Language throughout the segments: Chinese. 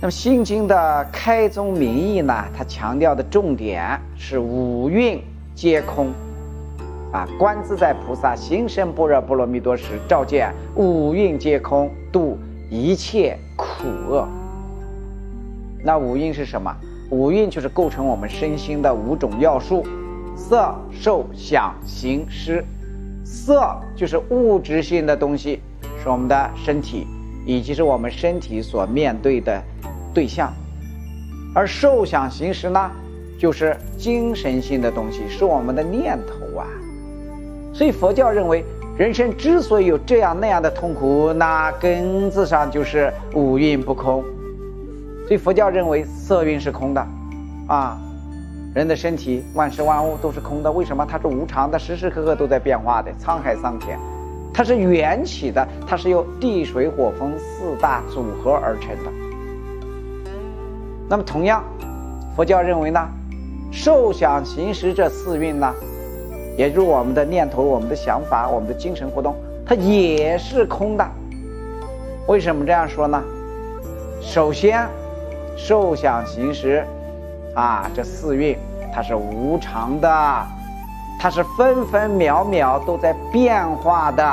那么《心经》的开宗明义呢，它强调的重点是五蕴皆空啊，观自在菩萨行深般若波罗蜜多时，照见五蕴皆空，度一切苦厄。那五蕴是什么？五蕴就是构成我们身心的五种要素：色、受、想、行、识。色就是物质性的东西，是我们的身体，以及是我们身体所面对的对象。而受想行识呢，就是精神性的东西，是我们的念头啊。所以佛教认为，人生之所以有这样那样的痛苦，那根子上就是五蕴不空。所以佛教认为色蕴是空的啊，人的身体万事万物都是空的。为什么？它是无常的，时时刻刻都在变化的，沧海桑田。它是缘起的，它是由地水火风四大组合而成的。那么同样，佛教认为呢，受想行识这四蕴呢，也就是我们的念头、我们的想法、我们的精神活动，它也是空的。为什么这样说呢？首先，受想行识啊，这四蕴它是无常的，它是分分秒秒都在变化的。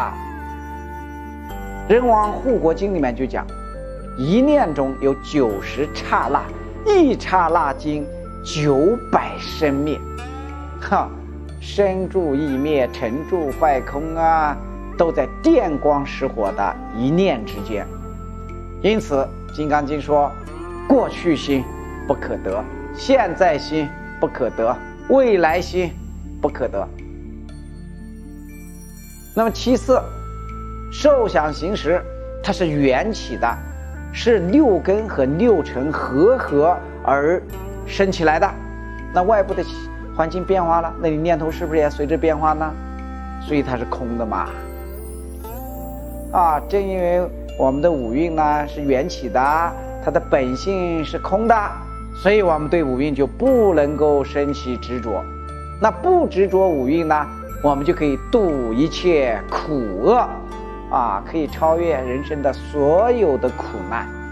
人王护国经里面就讲，一念中有90刹那，一刹那经900生灭。生住异灭，成住坏空啊，都在电光石火的一念之间。因此《金刚经》说，过去心不可得，现在心不可得，未来心不可得。那么其次，受想行识它是缘起的，是六根和六尘合而生起来的。那外部的环境变化了，那你念头是不是也随着变化呢？所以它是空的嘛。正因为我们的五蕴呢是缘起的，它的本性是空的，所以我们对五蕴就不能够生起执着。那不执着五蕴呢，我们就可以度一切苦厄可以超越人生的所有的苦难。